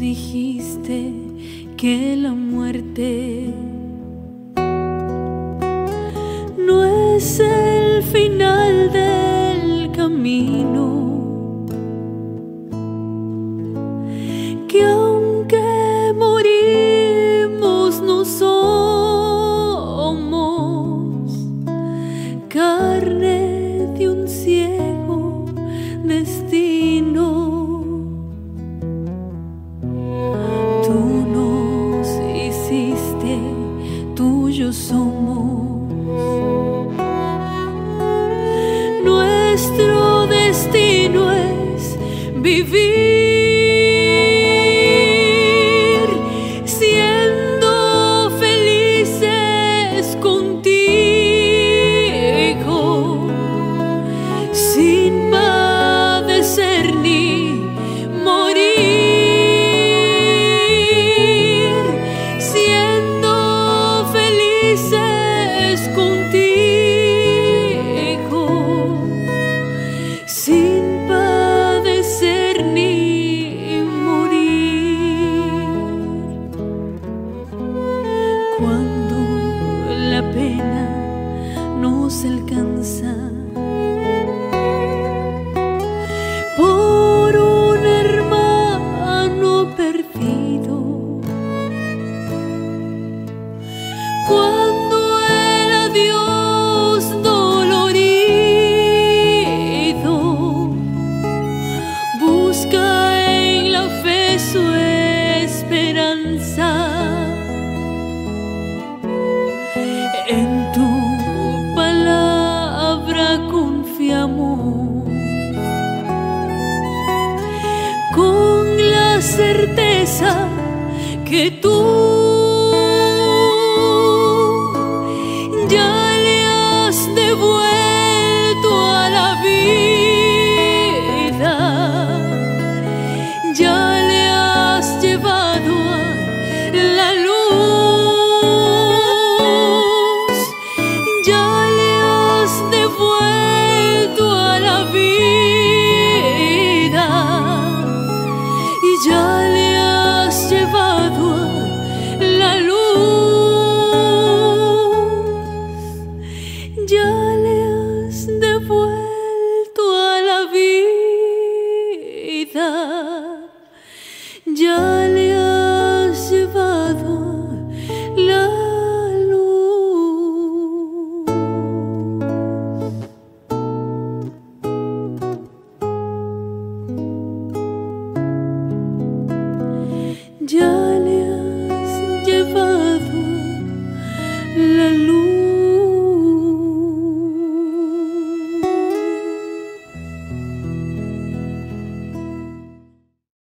dijiste que la muerte no es el final del camino, que aunque morimos no somos carne de un ciego destino. Tú nos hiciste, tuyos somos. Nuestro destino es vivir siendo felices contigo, sin padecer ni morir, siendo felices contigo, sin padecer ni morir. Cuando la pena nos alcanza por un hermano perdido, cuando el adiós dolorido busca en la fe su esperanza, en tu palabra confiamos, con la certeza que tú ya le has devuelto a la vida, ya le has llevado a la luz, ya le has devuelto a la vida y ya le has llevado a la luz, ya le has devuelto a la vida, ya le has llevado la luz. Ya